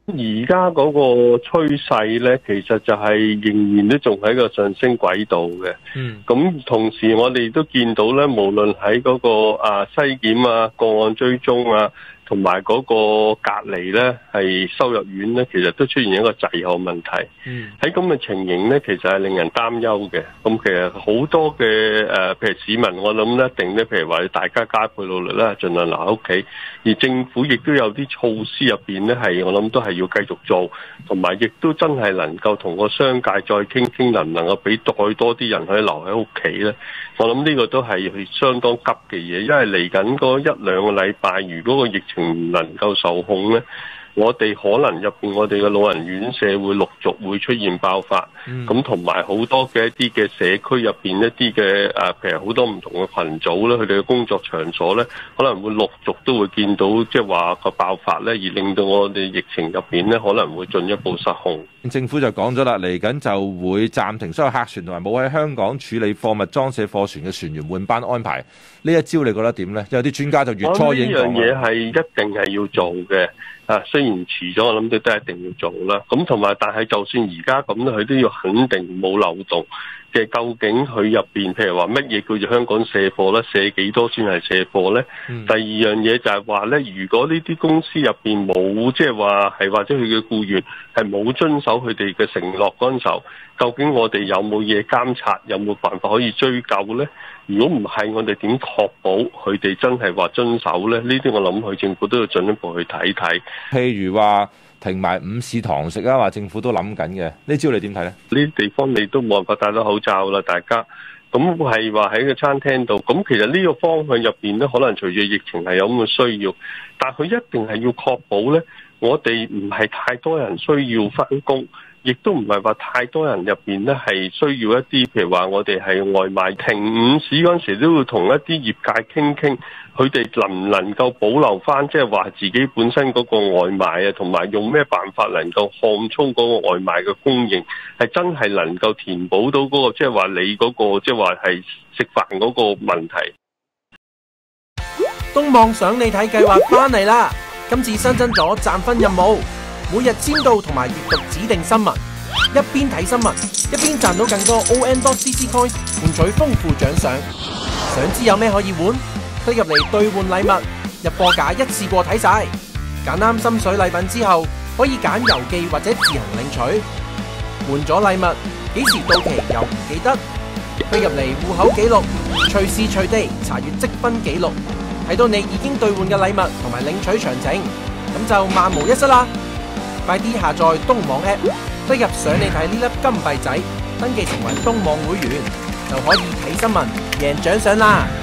而家嗰個趨勢咧，其實就係仍然都仲喺個上升軌道嘅。咁同時我哋都見到咧，無論喺嗰個篩檢啊、個案追蹤啊，同埋嗰個隔離咧，係收入院咧，其實都出現一個滯後問題。喺咁嘅情形咧，其實係令人擔憂嘅。咁其實好多嘅譬如市民，我諗一定咧，譬如話大家加倍努力啦，盡量留喺屋企。而政府亦都有啲措施入邊咧，係我諗都係要繼續做，同埋亦都真係能夠同個商界再傾傾，能唔能夠俾再多啲人可以留喺屋企咧？我諗呢個都係相當急嘅嘢，因為嚟緊嗰一兩個禮拜，如果個疫情唔能夠受控咧，我哋可能入邊我哋嘅老人院舍會陸續會出現爆發，咁同埋好多嘅一啲嘅社區入邊一啲嘅譬如好多唔同嘅群組咧，佢哋嘅工作場所咧，可能會陸續都會見到即係話個爆發咧，而令到我哋疫情入邊咧可能會進一步失控。 政府就講咗啦，嚟緊就會暫停所有客船同埋冇喺香港處理貨物裝卸貨船嘅船員換班安排。呢一招你覺得點咧？有啲專家就月初已經講啦。呢樣嘢係一定係要做嘅。雖然遲咗，我諗都一定要做啦。咁同埋，但係就算而家咁咧，佢都要肯定冇漏洞嘅。究竟佢入邊，譬如話乜嘢叫做香港卸貨咧？卸幾多先係卸貨咧？第二樣嘢就係話咧，如果呢啲公司入邊冇，即係話係或者佢嘅僱員係冇遵守佢哋嘅承諾嗰陣時候，究竟我哋有冇嘢監察？有冇辦法可以追究咧？如果唔係，我哋點確保佢哋真係話遵守咧？呢啲我諗佢政府都要進一步去睇睇。譬如話停埋午市堂食啊，話政府都諗緊嘅。呢招你點睇咧？呢啲地方你都冇辦法戴到口罩啦，大家。咁係話喺個餐廳度，咁其實呢個方向入邊咧，可能隨住疫情係有咁嘅需要，但係佢一定係要確保咧，我哋唔係太多人需要返工。亦都唔係話太多人入邊咧係需要一啲，譬如話我哋係外賣停午市嗰陣時，都要同一啲業界傾傾，佢哋能唔能夠保留翻，即係話自己本身嗰個外賣啊，同埋用咩辦法能夠擴充嗰個外賣嘅供應，係真係能夠填補到嗰個，即係話你嗰個，即係話係食飯嗰個問題。 東網想你睇計劃翻嚟啦！今次新增咗賺分任務。每日簽到同埋閱讀指定新聞，一邊睇新聞，一邊賺到更多 ON.CC Coins， 換取豐富獎賞。想知有咩可以換？推入嚟兌換禮物，入貨架一次過睇晒。揀啱心水禮品之後，可以揀郵寄或者自行領取。換咗禮物，幾時到期又唔記得？推入嚟戶口記錄，隨時隨地查閱積分記錄，睇到你已經兌換嘅禮物同埋領取詳情，咁就萬無一失啦！快啲下載東網 App， 登入想你睇呢粒金幣仔，登記成為東網會員，就可以睇新聞、贏獎賞啦！